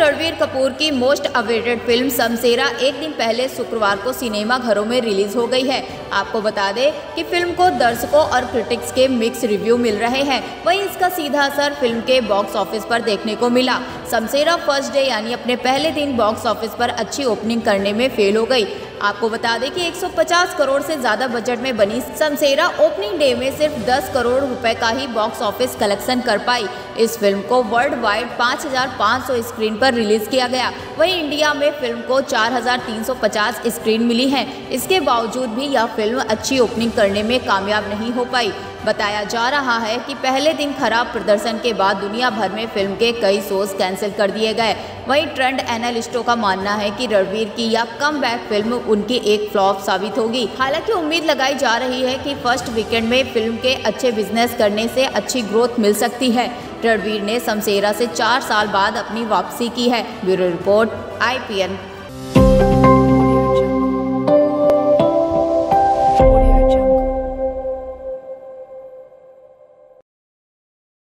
रणवीर कपूर की most awaited film समसेरा एक दिन पहले शुक्रवार को सिनेमा घरों में रिलीज हो गई है। आपको बता दें कि फिल्म को दर्शकों और क्रिटिक्स के मिक्स रिव्यू मिल रहे हैं। वहीं इसका सीधा असर फिल्म के बॉक्स ऑफिस पर देखने को मिला। समसेरा फर्स्ट डे यानी अपने पहले दिन बॉक्स ऑफिस पर अच्छी ओपनिंग करने में फेल हो गई। आपको बता दें कि 150 करोड़ से ज्यादा बजट में बनी समसेरा ओपनिंग डे में सिर्फ 10 करोड़ रुपए का ही बॉक्स ऑफिस कलेक्शन कर पाई। इस फिल्म को वर्ल्ड वाइड 5,500 स्क्रीन पर रिलीज किया गया। वहीं इंडिया में फिल्म को 4,350 स्क्रीन मिली हैं। इसके बावजूद भी यह फिल्म अच्छी ओपनिंग करने में कामयाब नहीं हो पाई। बताया जा रहा है कि पहले दिन खराब प्रदर्शन के बाद दुनिया भर में फिल्म के कई शोज कैंसिल कर दिए गए। वहीं ट्रेंड एनालिस्टों का मानना है कि रणवीर की यह कमबैक फिल्म उनकी एक फ्लॉप साबित होगी। हालांकि उम्मीद लगाई जा रही है कि फर्स्ट वीकेंड में फिल्म के अच्छे बिजनेस करने से अच्छी ग्रोथ मिल सकती है। रणवीर ने समसेरा से 4 साल बाद अपनी वापसी की है। Bureau report IPN।